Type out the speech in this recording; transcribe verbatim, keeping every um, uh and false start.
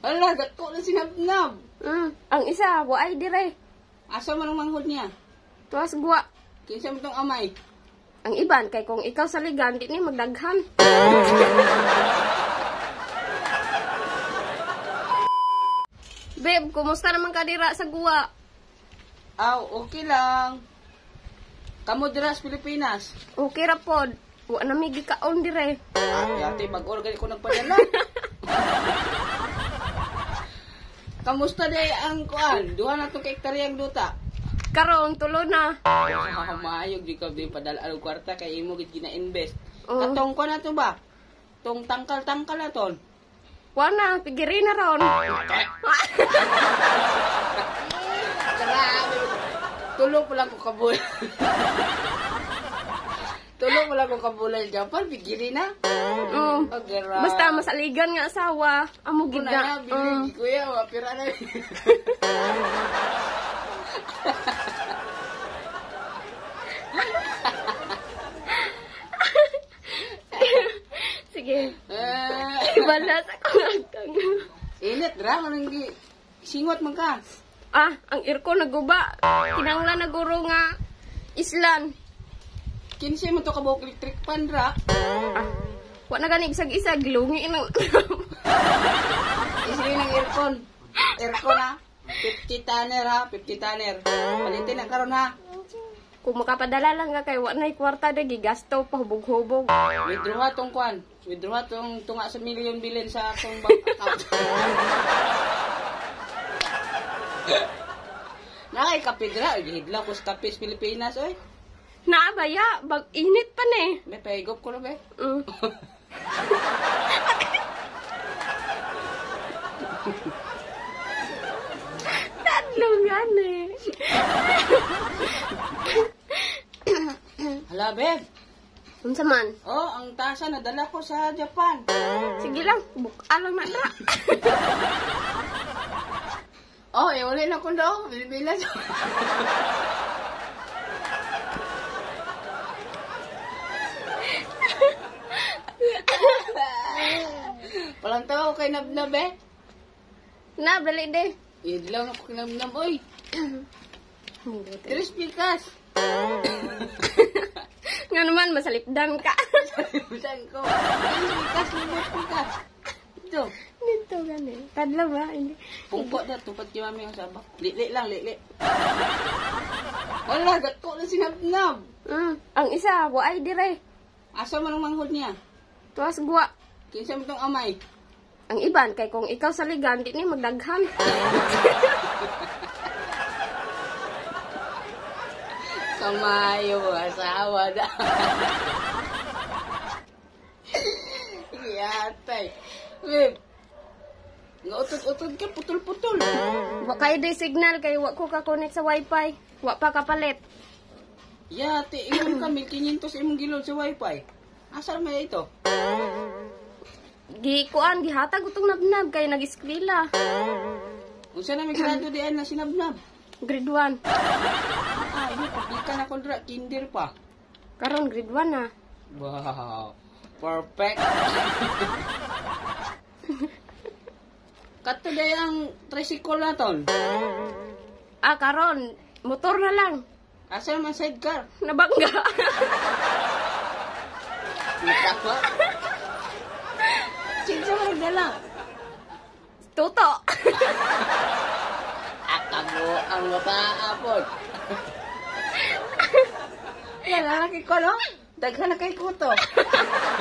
Ala, dako na sinabnab. Mm. Ang isa, wa ay dire. Asa man ang manghod niya? Tuwas guwa. Kinsa mo tong amay? Ang iban, kay kung ikaw sa ligan, di ni magdaghan. Babe, kumusta naman ka dira sa guwa? Aw, okay lang. Kamo dira sa Pilipinas. Okay ra pod. Wa na may gikaon dire. Ah, yate mag-organ ko nagpadala. Kamusta day ang kuan? Duha na to ka hektaryang duta. Karon tulo na. Ah, maayog di ka di padala ang kwarta kay imo gid gina-invest. Oo. Katong ko na to ba? Tong tangkal-tangkal na ton. Wa na, pigiri na ron. Grabe. Tulog pala ko kabul. Tulog pala ko kabulay Japan, bigiri na. Mm. Oh, grabe. Basta masaligan nga asawa. Amo gid Kuna na. na, bili Mm. kuya, wapira na. Sige. Ah, Balas ako agtang. init ra anong gi singot man ka. Ah, ang irko naguba. Kinanglan naguro nga islan. Kinsa man to ka buok electric pan ra. Ah, wa na gani bisag-isa gilungi nang. Isili ng aircon. Aircon na. fifty tanner ha, fifty tanner. Palitin na karon ha. Kung makapadala lang ka kay wa nay kwarta de gigasto pa hubog-hubog. Withdraw ha tong kwan. Withdraw ha tong tunga sa million bilin sa akong bank account. Nakay kapidra, gihidlaw ko sa Tapis Pilipinas oy. Naabaya, bag init pa ni. May paigop ko na be. Mm. Tatlo nga ni. Hala be. Unsa man? Oh, ang tasa nadala ko sa Japan. Sige lang, buka lang na dra. Oh, eh uli na ko daw. Pilipinas. Palang tao kay Nabnab eh. Na, bali de. Idlaw na ko kay Nabnab oy. Crispy kas. Nga naman, masalipdan ka. Busan ko. Crispy kas, crispy kas. Ito. Dito gani. Tadla ba? Hindi. Pungko na tupad kay mami ang sabak. Li-li lang, li-li. Wala, gatko na si Nabnab. Mm. Ang isa, wa ay dire. Asa man ang manghod niya? Tuwas guwa. Kinsa mo tong amay? Ang iban, kay kung ikaw sa ligan, di ni magdaghan. Kamayo, asawa na. Yatay. Babe, nga utod-utod ka, putol-putol. Wa kay day signal, kay wa ko ka-connect sa wifi. Wa pa kapalit. Yate, ingon ka, mil quinientos imong gilod sa wifi. Asa may ito? Gikuan, gihatag utong nabnab, kay nag-eskwela. Unsa na may grado diyan na sinabnab? Grade one. Ah, yun, pagdi ka na kondra, kinder pa. Karon grade one na. Wow, perfect. Kato day ang tricycle na ton. Ah, karon motor na lang. Asa naman sidecar? Nabangga. Nakakwa? Sinsa mo nagdala? Tuto. Akabo ang mapaapod. Lalaki ko, no? Daghan na kay kuto.